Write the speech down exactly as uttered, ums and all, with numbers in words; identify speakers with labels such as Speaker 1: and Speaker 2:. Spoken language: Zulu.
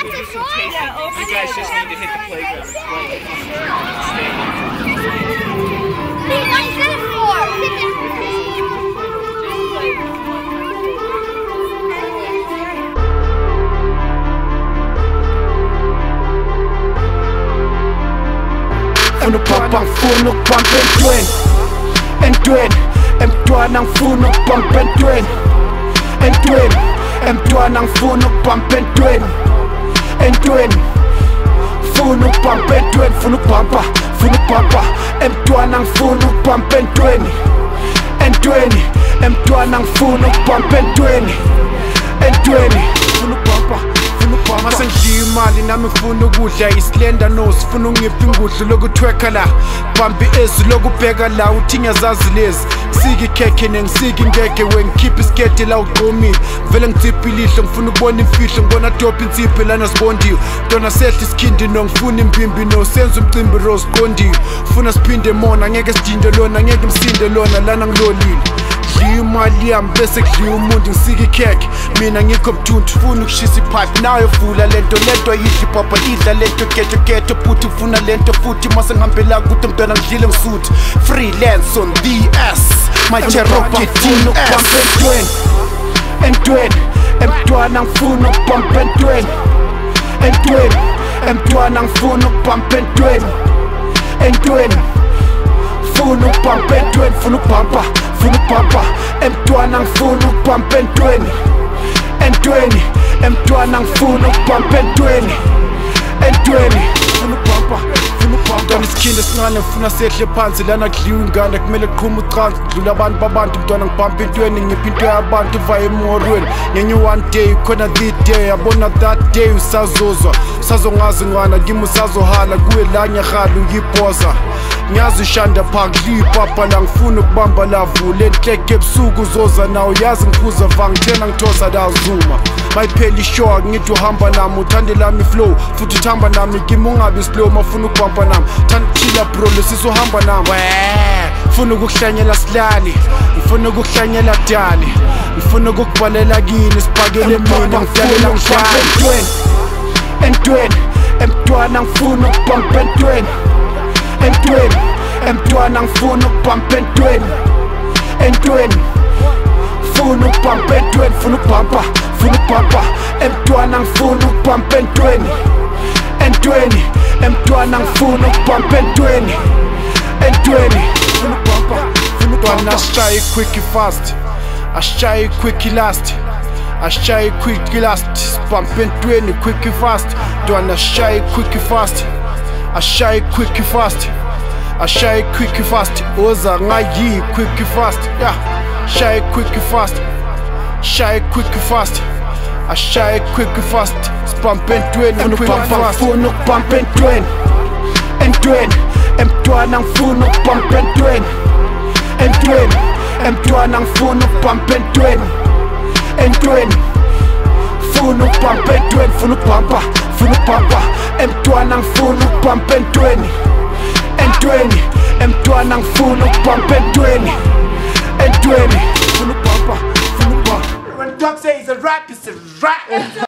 Speaker 1: presentation. You guys just need to hit the playground and play.
Speaker 2: Funa ukubamba ngifuna ukubamba entweni entweni emntwana ngifuna ukubamba entweni entweni emntwana ngifuna ukubamba entweni entweni funa ukubamba entweni funa ukubamba funa ukubamba emntwana ngifuna ukubamba entweni entweni emntwana ngifuna ukubamba entweni entweni funa ukubamba mase ngidliye imali nami ngifuna ukudla isilenda nose funa ungiphi ingudlu lokuthweka la bambi ezwi lokubheka la uthi ngiyazazi lezi siki khekhe nengisiki ngeke wengikhipha isikete la uqomile vele ngitsipha ilihlo ngifuna ukubona imfihlo ngibona dope insipho lana sibondiwe dona sehle isikhindi no ngifuna imbimbi no senza umcimbi rose qondiwe funa siphinde mona ngeke sidinde lona ngeke msinde lona lana ngilolile ngidliye imali yami bese ngidliye umuntu ngisika ikhekhe mina ngikho mthuntu funa ukushisa ipipe nayo vula lento lento yidli papa idla lento keto keto futhi ufuna lento futhi mase ngihambela ukuthi mntwana ngidlile ngisuthi freelance on the ass my Cherokee funa ukubamba entweni entweni emntwana ngifuna ukubamba entweni entweni emntwana ngifuna ukubamba entweni entweni funa ukubamba entweni funa ukubamba funa ukubamba emntwana ngifuna ukubamba entweni entweni emntwana ngifuna ukubamba entweni entweni funa ukubamba funa ukubamba isikhindi esincane ngifuna sehle phansi lana kudliwa ingane kumele kuqhuma ucansi kudlula abantu babantu mntwana ngibamba entweni ngiphi into yabantu vaye emorweni ngenye one day khona the day yabona that day usazozwa usazongazi ngwana kimi usazohala kuwe la nyahala ngiyibhoza ngiyazi ushanda phaka lipapa la ngifuna ukubamba lavu lenhleke ebusuku uzoza nawo yazi ngiphuza vangithena ngithosa la zuma mayiphela ishow ngithi uhamba nami uthande lami flow futhi uthamba nami kimi ungabi slow mafuna ukubamba nami thanda chilla bro lesiso hamba nami ngifuna ukukuhlanyela silali ngifuna ukukuhlanyela dali ngifuna ukukubhalela kini siphakele mina ngidalela ngishaya entweni entweni emntwana ngifuna ukubamba entweni entweni emntwana ngifuna ukubamba entweni entweni funa ukubamba entweni funa ukubamba funa ukubamba emntwana ngifuna ukubamba entweni entweni emntwana ngifuna ukubamba entweni entweni funa ukubamba funa ukubamba ashaye quick fast ashaye quick last ashaye quick last bump entweni quick fast dona ashaye quick fast ashaye quick fast ashaye quick fast oza ngayi quick fast yeah shy quick fast shy quick fast ashaye quick fast spump entweni quick fast funa ukubamba entweni entweni emntwana ngifuna ukubamba entweni entweni emntwana ngifuna ukubamba entweni entweni funa ukubamba entweni funa ukubamba funa ukubamba emntwana ngifuna ukubamba entweni entweni emntwana ngifuna ukubamba entweni entweni funa ukubamba funa ukubamba. When Doc says he's a rap, it's a rap.